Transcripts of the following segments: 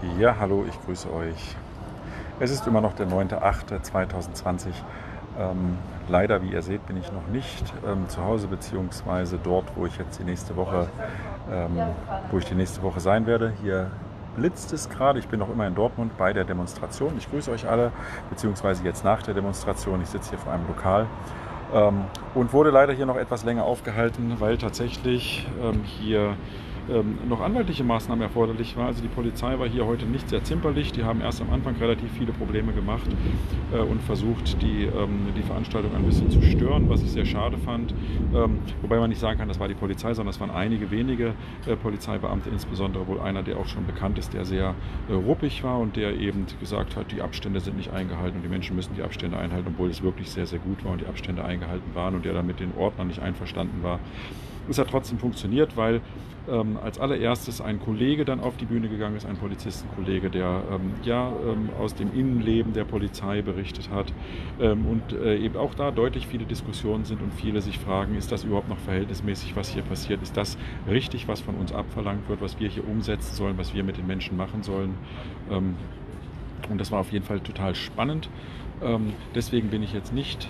Ja, hallo, ich grüße euch. Es ist immer noch der 9.8.2020. Leider, wie ihr seht, bin ich noch nicht zu Hause, beziehungsweise dort, wo ich jetzt die nächste Woche sein werde. Hier blitzt es gerade. Ich bin noch immer in Dortmund bei der Demonstration. Ich grüße euch alle, beziehungsweise jetzt nach der Demonstration. Ich sitze hier vor einem Lokal und wurde leider hier noch etwas länger aufgehalten, weil tatsächlich hier noch anwaltliche Maßnahmen erforderlich war. Also die Polizei war hier heute nicht sehr zimperlich. Die haben erst am Anfang relativ viele Probleme gemacht und versucht, die Veranstaltung ein bisschen zu stören, was ich sehr schade fand. Wobei man nicht sagen kann, das war die Polizei, sondern es waren einige wenige Polizeibeamte, insbesondere wohl einer, der auch schon bekannt ist, der sehr ruppig war und der eben gesagt hat, die Abstände sind nicht eingehalten und die Menschen müssen die Abstände einhalten, obwohl es wirklich sehr, sehr gut war und die Abstände eingehalten waren und der dann mit den Ordnern nicht einverstanden war. Es hat trotzdem funktioniert, weil als allererstes ein Kollege dann auf die Bühne gegangen ist, ein Polizistenkollege, der aus dem Innenleben der Polizei berichtet hat und eben auch da deutlich viele Diskussionen sind und viele sich fragen, ist das überhaupt noch verhältnismäßig, was hier passiert? Ist das richtig, was von uns abverlangt wird, was wir hier umsetzen sollen, was wir mit den Menschen machen sollen? Und das war auf jeden Fall total spannend. Deswegen bin ich jetzt nicht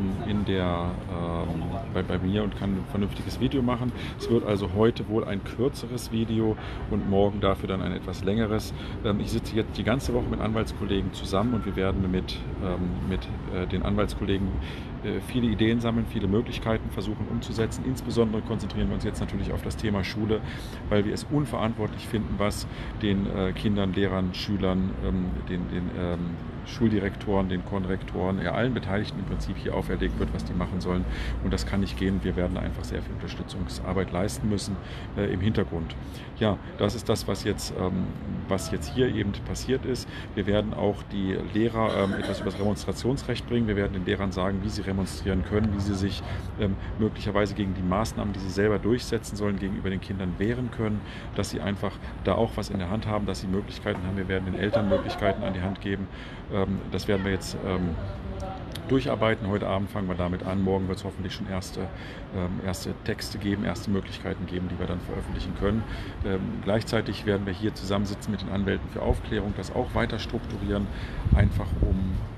bei mir und kann ein vernünftiges Video machen. Es wird also heute wohl ein kürzeres Video und morgen dafür dann ein etwas längeres. Ich sitze jetzt die ganze Woche mit Anwaltskollegen zusammen und wir werden mit den Anwaltskollegen viele Ideen sammeln, viele Möglichkeiten versuchen umzusetzen. Insbesondere konzentrieren wir uns jetzt natürlich auf das Thema Schule, weil wir es unverantwortlich finden, was den Kindern, Lehrern, Schülern, den Schuldirektoren, den Konrektoren, allen Beteiligten im Prinzip hier auferlegt wird, was die machen sollen. Und das kann nicht gehen. Wir werden einfach sehr viel Unterstützungsarbeit leisten müssen im Hintergrund. Ja, das ist das, was jetzt hier eben passiert ist. Wir werden auch die Lehrer etwas über das Remonstrationsrecht bringen. Wir werden den Lehrern sagen, wie sie remonstrieren können, wie sie sich möglicherweise gegen die Maßnahmen, die sie selber durchsetzen sollen, gegenüber den Kindern wehren können, dass sie einfach da auch was in der Hand haben, dass sie Möglichkeiten haben. Wir werden den Eltern Möglichkeiten an die Hand geben. Das werden wir jetzt durcharbeiten. Heute Abend fangen wir damit an. Morgen wird es hoffentlich schon erste Texte geben, erste Möglichkeiten geben, die wir dann veröffentlichen können. Gleichzeitig werden wir hier zusammensitzen mit den Anwälten für Aufklärung, das auch weiter strukturieren, einfach um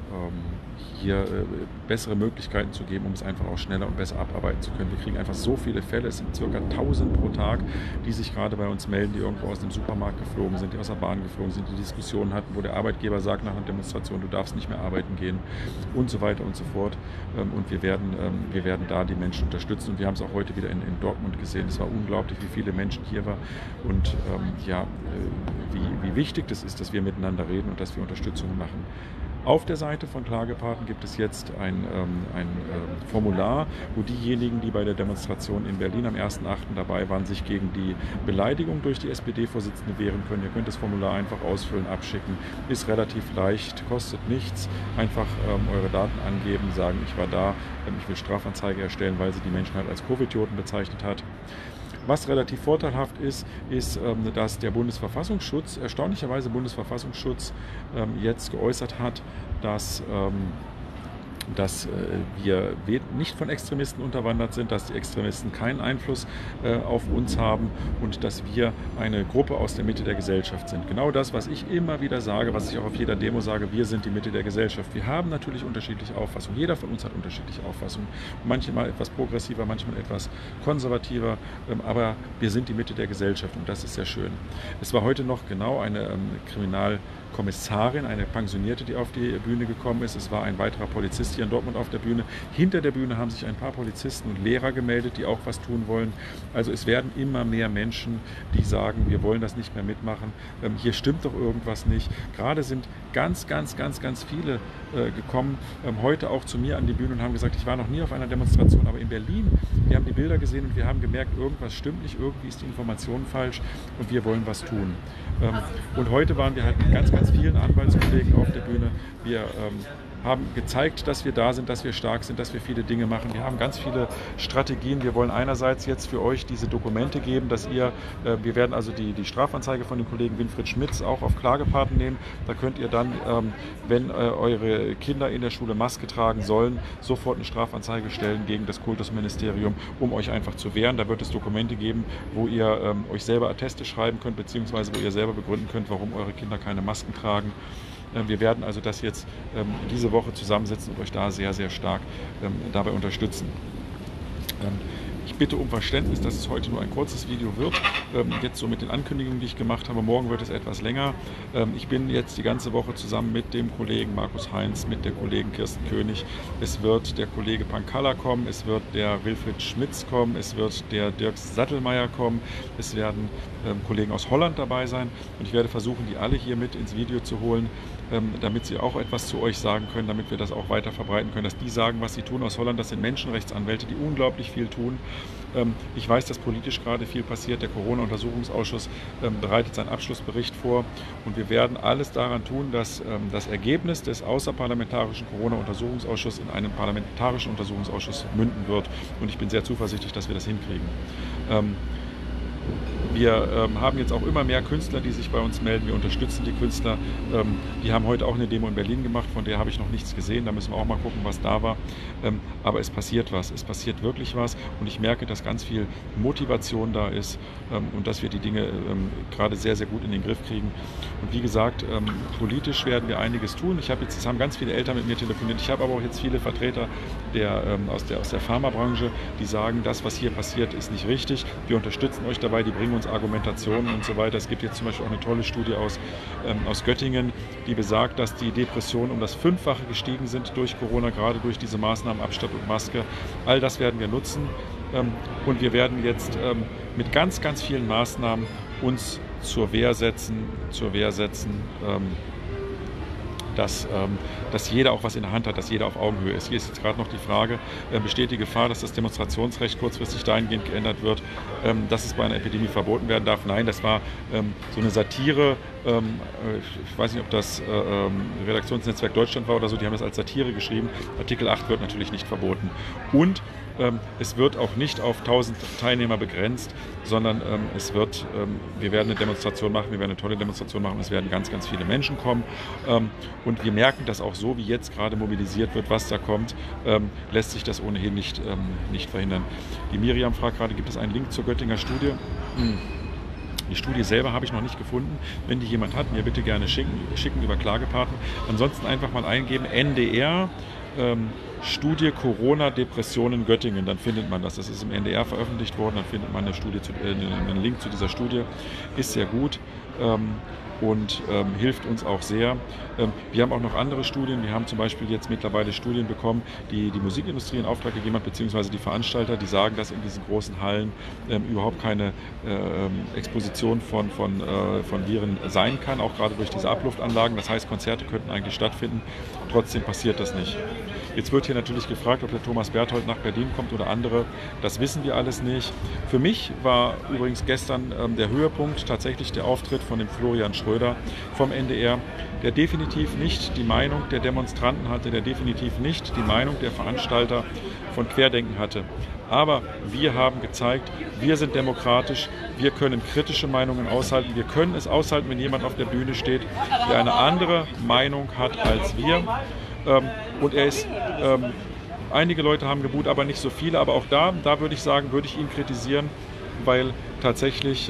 hier bessere Möglichkeiten zu geben, um es einfach auch schneller und besser abarbeiten zu können. Wir kriegen einfach so viele Fälle, es sind ca. 1000 pro Tag, die sich gerade bei uns melden, die irgendwo aus dem Supermarkt geflogen sind, die aus der Bahn geflogen sind, die Diskussionen hatten, wo der Arbeitgeber sagt nach einer Demonstration, du darfst nicht mehr arbeiten gehen und so weiter und so fort. Und wir werden da die Menschen unterstützen und wir haben es auch heute wieder in Dortmund gesehen. Es war unglaublich, wie viele Menschen hier waren und wie wichtig das ist, dass wir miteinander reden und dass wir Unterstützung machen. Auf der Seite von Klagepaten gibt es jetzt ein Formular, wo diejenigen, die bei der Demonstration in Berlin am 1.8. dabei waren, sich gegen die Beleidigung durch die SPD-Vorsitzende wehren können. Ihr könnt das Formular einfach ausfüllen, abschicken. Ist relativ leicht, kostet nichts. Einfach eure Daten angeben, sagen, ich war da, ich will Strafanzeige erstellen, weil sie die Menschen halt als Covid-Idioten bezeichnet hat. Was relativ vorteilhaft ist, dass der Bundesverfassungsschutz, erstaunlicherweise jetzt geäußert hat, dass wir nicht von Extremisten unterwandert sind, dass die Extremisten keinen Einfluss auf uns haben und dass wir eine Gruppe aus der Mitte der Gesellschaft sind. Genau das, was ich immer wieder sage, was ich auch auf jeder Demo sage, wir sind die Mitte der Gesellschaft. Wir haben natürlich unterschiedliche Auffassungen. Jeder von uns hat unterschiedliche Auffassungen. Manchmal etwas progressiver, manchmal etwas konservativer, aber wir sind die Mitte der Gesellschaft und das ist sehr schön. Es war heute noch genau eine Kriminalkommissarin, eine Pensionierte, die auf die Bühne gekommen ist. Es war ein weiterer Polizist hier in Dortmund auf der Bühne. Hinter der Bühne haben sich ein paar Polizisten und Lehrer gemeldet, die auch was tun wollen. Also es werden immer mehr Menschen, die sagen, wir wollen das nicht mehr mitmachen. Hier stimmt doch irgendwas nicht. Gerade sind ganz viele gekommen, heute auch zu mir an die Bühne und haben gesagt, ich war noch nie auf einer Demonstration, aber in Berlin, wir haben die Bilder gesehen und wir haben gemerkt, irgendwas stimmt nicht, irgendwie ist die Information falsch und wir wollen was tun. Und heute waren wir halt mit ganz vielen Anwaltskollegen auf der Bühne. Wir haben gezeigt, dass wir da sind, dass wir stark sind, dass wir viele Dinge machen. Wir haben ganz viele Strategien. Wir wollen einerseits jetzt für euch diese Dokumente geben, dass wir werden also die Strafanzeige von dem Kollegen Winfried Schmitz auch auf Klagepaten nehmen. Da könnt ihr dann, wenn eure Kinder in der Schule Maske tragen sollen, sofort eine Strafanzeige stellen gegen das Kultusministerium, um euch einfach zu wehren. Da wird es Dokumente geben, wo ihr euch selber Atteste schreiben könnt, beziehungsweise wo ihr selber begründen könnt, warum eure Kinder keine Masken tragen. Wir werden also das jetzt diese Woche zusammensetzen und euch da sehr, sehr stark dabei unterstützen. Ich bitte um Verständnis, dass es heute nur ein kurzes Video wird, jetzt so mit den Ankündigungen, die ich gemacht habe. Morgen wird es etwas länger. Ich bin jetzt die ganze Woche zusammen mit dem Kollegen Markus Heinz, mit der Kollegin Kirsten König. Es wird der Kollege Pankalla kommen, es wird der Wilfried Schmitz kommen, es wird der Dirk Sattelmeier kommen, es werden Kollegen aus Holland dabei sein und ich werde versuchen, die alle hier mit ins Video zu holen, damit sie auch etwas zu euch sagen können, damit wir das auch weiter verbreiten können, dass die sagen, was sie tun aus Holland. Das sind Menschenrechtsanwälte, die unglaublich viel tun. Ich weiß, dass politisch gerade viel passiert. Der Corona-Untersuchungsausschuss bereitet seinen Abschlussbericht vor und wir werden alles daran tun, dass das Ergebnis des außerparlamentarischen Corona-Untersuchungsausschusses in einen parlamentarischen Untersuchungsausschuss münden wird und ich bin sehr zuversichtlich, dass wir das hinkriegen. Wir haben jetzt auch immer mehr Künstler, die sich bei uns melden. Wir unterstützen die Künstler. Die haben heute auch eine Demo in Berlin gemacht, von der habe ich noch nichts gesehen. Da müssen wir auch mal gucken, was da war. Aber es passiert was. Es passiert wirklich was. Und ich merke, dass ganz viel Motivation da ist und dass wir die Dinge gerade sehr, sehr gut in den Griff kriegen. Und wie gesagt, politisch werden wir einiges tun. Es haben ganz viele Eltern mit mir telefoniert. Ich habe aber auch jetzt viele Vertreter aus der Pharmabranche, die sagen, das, was hier passiert, ist nicht richtig. Wir unterstützen euch dabei. Die bringen uns Argumentationen und so weiter. Es gibt jetzt zum Beispiel auch eine tolle Studie aus Göttingen, die besagt, dass die Depressionen um das 5-fache gestiegen sind durch Corona, gerade durch diese Maßnahmen Abstand und Maske. All das werden wir nutzen und wir werden jetzt mit ganz, ganz vielen Maßnahmen uns zur Wehr setzen, dass jeder auch was in der Hand hat, dass jeder auf Augenhöhe ist. Hier ist jetzt gerade noch die Frage, besteht die Gefahr, dass das Demonstrationsrecht kurzfristig dahingehend geändert wird, dass es bei einer Epidemie verboten werden darf? Nein, das war so eine Satire. Ich weiß nicht, ob das Redaktionsnetzwerk Deutschland war oder so, die haben das als Satire geschrieben. Artikel 8 wird natürlich nicht verboten. Und es wird auch nicht auf 1000 Teilnehmer begrenzt, sondern wir werden eine Demonstration machen, wir werden eine tolle Demonstration machen, es werden ganz, ganz viele Menschen kommen und wir merken, dass auch so, wie jetzt gerade mobilisiert wird, was da kommt, lässt sich das ohnehin nicht verhindern. Die Miriam fragt gerade, gibt es einen Link zur Göttinger Studie? Die Studie selber habe ich noch nicht gefunden. Wenn die jemand hat, mir bitte gerne schicken über Klagepaten. Ansonsten einfach mal eingeben, NDR, Studie Corona-Depressionen Göttingen, dann findet man das. Das ist im NDR veröffentlicht worden, dann findet man einen Link zu dieser Studie. Ist sehr gut und hilft uns auch sehr. Wir haben auch noch andere Studien. Wir haben zum Beispiel jetzt mittlerweile Studien bekommen, die die Musikindustrie in Auftrag gegeben hat, beziehungsweise die Veranstalter, die sagen, dass in diesen großen Hallen überhaupt keine Exposition von Viren sein kann, auch gerade durch diese Abluftanlagen. Das heißt, Konzerte könnten eigentlich stattfinden. Trotzdem passiert das nicht. Jetzt wird hier natürlich gefragt, ob der Thomas Berthold nach Berlin kommt oder andere. Das wissen wir alles nicht. Für mich war übrigens gestern der Höhepunkt tatsächlich der Auftritt von dem Florian Schröder vom NDR, der definitiv nicht die Meinung der Demonstranten hatte, der definitiv nicht die Meinung der Veranstalter von Querdenken hatte. Aber wir haben gezeigt, wir sind demokratisch, wir können kritische Meinungen aushalten, wir können es aushalten, wenn jemand auf der Bühne steht, der eine andere Meinung hat als wir. Und einige Leute haben geboot, aber nicht so viele. Aber auch da würde ich sagen, würde ich ihn kritisieren, weil tatsächlich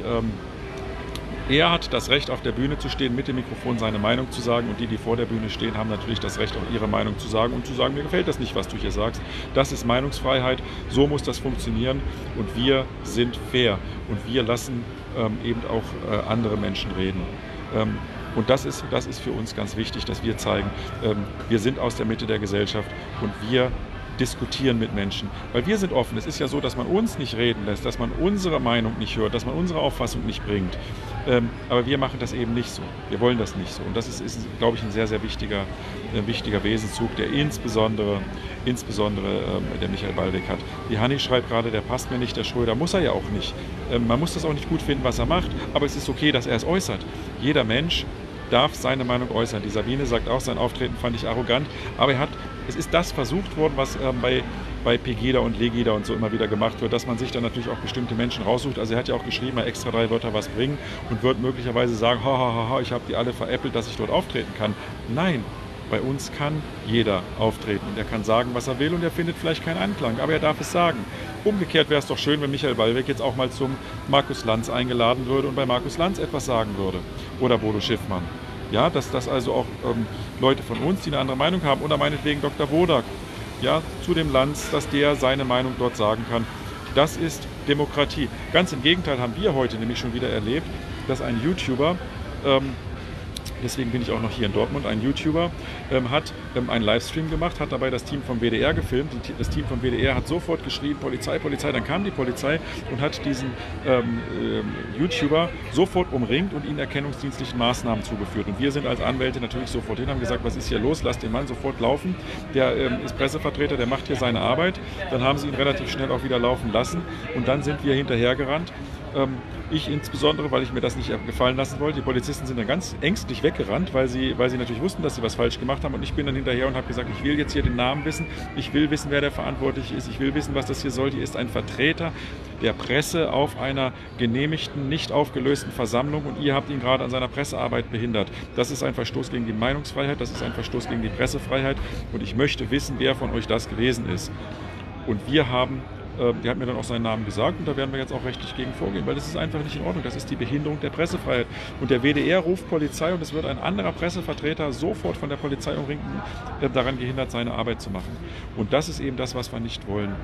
er hat das Recht, auf der Bühne zu stehen, mit dem Mikrofon seine Meinung zu sagen. Und die vor der Bühne stehen, haben natürlich das Recht, auch ihre Meinung zu sagen und zu sagen, mir gefällt das nicht, was du hier sagst. Das ist Meinungsfreiheit, so muss das funktionieren und wir sind fair und wir lassen eben auch andere Menschen reden. Und das ist für uns ganz wichtig, dass wir zeigen, wir sind aus der Mitte der Gesellschaft und wir diskutieren mit Menschen. Weil wir sind offen. Es ist ja so, dass man uns nicht reden lässt, dass man unsere Meinung nicht hört, dass man unsere Auffassung nicht bringt. Aber wir machen das eben nicht so. Wir wollen das nicht so. Und das ist glaube ich, ein sehr, sehr wichtiger Wesenszug, der insbesondere der Michael Ballweg hat. Die Hanni schreibt gerade, der passt mir nicht, der Schröder muss er ja auch nicht. Man muss das auch nicht gut finden, was er macht, aber es ist okay, dass er es äußert. Jeder Mensch darf seine Meinung äußern. Die Sabine sagt auch, sein Auftreten fand ich arrogant, aber es ist das versucht worden, was bei Pegida und Legida und so immer wieder gemacht wird, dass man sich dann natürlich auch bestimmte Menschen raussucht. Also er hat ja auch geschrieben, er extra 3 Wörter was bringen und wird möglicherweise sagen, ich habe die alle veräppelt, dass ich dort auftreten kann. Nein, bei uns kann jeder auftreten und er kann sagen, was er will und er findet vielleicht keinen Anklang, aber er darf es sagen. Umgekehrt wäre es doch schön, wenn Michael Ballweg jetzt auch mal zum Markus Lanz eingeladen würde und bei Markus Lanz etwas sagen würde. Oder Bodo Schiffmann. Ja, dass also auch Leute von uns, die eine andere Meinung haben, oder meinetwegen Dr. Wodak, ja, zu dem Lanz, dass der seine Meinung dort sagen kann. Das ist Demokratie. Ganz im Gegenteil haben wir heute nämlich schon wieder erlebt, dass ein YouTuber, deswegen bin ich auch noch hier in Dortmund, ein YouTuber hat einen Livestream gemacht, hat dabei das Team vom WDR gefilmt. Das Team vom WDR hat sofort geschrien, Polizei, Polizei. Dann kam die Polizei und hat diesen YouTuber sofort umringt und ihnen erkennungsdienstlichen Maßnahmen zugeführt. Und wir sind als Anwälte natürlich sofort hin, haben gesagt, was ist hier los? Lasst den Mann sofort laufen. Der ist Pressevertreter, der macht hier seine Arbeit. Dann haben sie ihn relativ schnell auch wieder laufen lassen. Und dann sind wir hinterhergerannt. Ich insbesondere, weil ich mir das nicht gefallen lassen wollte. Die Polizisten sind dann ganz ängstlich weggerannt, weil sie natürlich wussten, dass sie was falsch gemacht haben. Und ich bin dann hinterher und habe gesagt, ich will jetzt hier den Namen wissen, ich will wissen, wer der Verantwortliche ist, ich will wissen, was das hier soll. Hier ist ein Vertreter der Presse auf einer genehmigten, nicht aufgelösten Versammlung und ihr habt ihn gerade an seiner Pressearbeit behindert. Das ist ein Verstoß gegen die Meinungsfreiheit, das ist ein Verstoß gegen die Pressefreiheit und ich möchte wissen, wer von euch das gewesen ist. Und der hat mir dann auch seinen Namen gesagt und da werden wir jetzt auch rechtlich gegen vorgehen, weil das ist einfach nicht in Ordnung. Das ist die Behinderung der Pressefreiheit. Und der WDR ruft Polizei und es wird ein anderer Pressevertreter sofort von der Polizei umringt, daran gehindert, seine Arbeit zu machen. Und das ist eben das, was wir nicht wollen.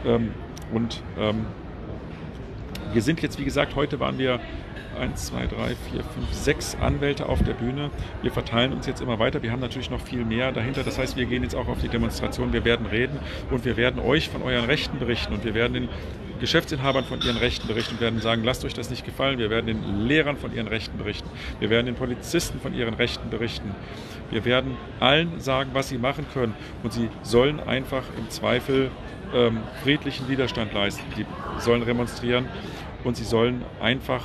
Wir sind jetzt, wie gesagt, heute waren wir 1, 2, 3, 4, 5, 6 Anwälte auf der Bühne. Wir verteilen uns jetzt immer weiter. Wir haben natürlich noch viel mehr dahinter. Das heißt, wir gehen jetzt auch auf die Demonstration. Wir werden reden und wir werden euch von euren Rechten berichten und wir werden den Geschäftsinhabern von ihren Rechten berichten und werden sagen, lasst euch das nicht gefallen. Wir werden den Lehrern von ihren Rechten berichten. Wir werden den Polizisten von ihren Rechten berichten. Wir werden allen sagen, was sie machen können und sie sollen einfach im Zweifel friedlichen Widerstand leisten. Die sollen remonstrieren und sie sollen einfach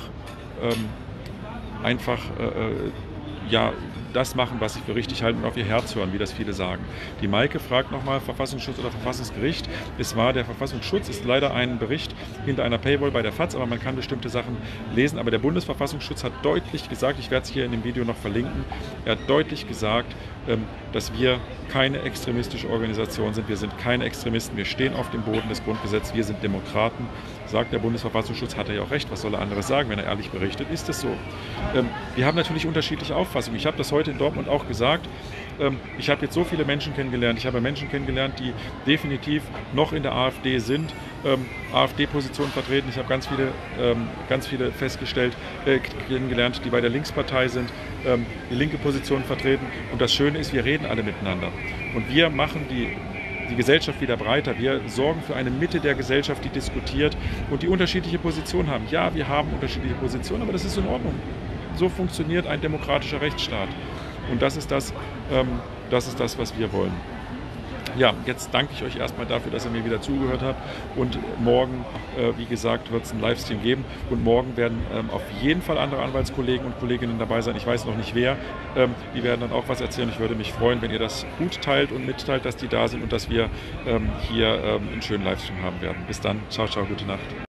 das machen, was sie für richtig halten und auf ihr Herz hören, wie das viele sagen. Die Maike fragt nochmal, Verfassungsschutz oder Verfassungsgericht. Der Verfassungsschutz ist leider ein Bericht hinter einer Paywall bei der FAZ, aber man kann bestimmte Sachen lesen. Aber der Bundesverfassungsschutz hat deutlich gesagt, ich werde es hier in dem Video noch verlinken, er hat deutlich gesagt, dass wir keine extremistische Organisation sind. Wir sind keine Extremisten, wir stehen auf dem Boden des Grundgesetzes, wir sind Demokraten. Sagt der Bundesverfassungsschutz, hat er ja auch recht, was soll er anderes sagen, wenn er ehrlich berichtet, ist es so. Wir haben natürlich unterschiedliche Auffassungen. Ich habe das heute in Dortmund auch gesagt. Ich habe jetzt so viele Menschen kennengelernt. Ich habe Menschen kennengelernt, die definitiv noch in der AfD sind, AfD-Positionen vertreten. Ich habe ganz viele kennengelernt, die bei der Linkspartei sind, die linke Position vertreten. Und das Schöne ist, wir reden alle miteinander. Und wir machen die Gesellschaft wieder breiter. Wir sorgen für eine Mitte der Gesellschaft, die diskutiert und die unterschiedliche Positionen haben. Ja, wir haben unterschiedliche Positionen, aber das ist in Ordnung. So funktioniert ein demokratischer Rechtsstaat. Und das ist das, was wir wollen. Ja, jetzt danke ich euch erstmal dafür, dass ihr mir wieder zugehört habt und morgen, wie gesagt, wird es einen Livestream geben und morgen werden auf jeden Fall andere Anwaltskollegen und Kolleginnen dabei sein. Ich weiß noch nicht wer. Die werden dann auch was erzählen. Ich würde mich freuen, wenn ihr das gut teilt und mitteilt, dass die da sind und dass wir hier einen schönen Livestream haben werden. Bis dann. Ciao, ciao, gute Nacht.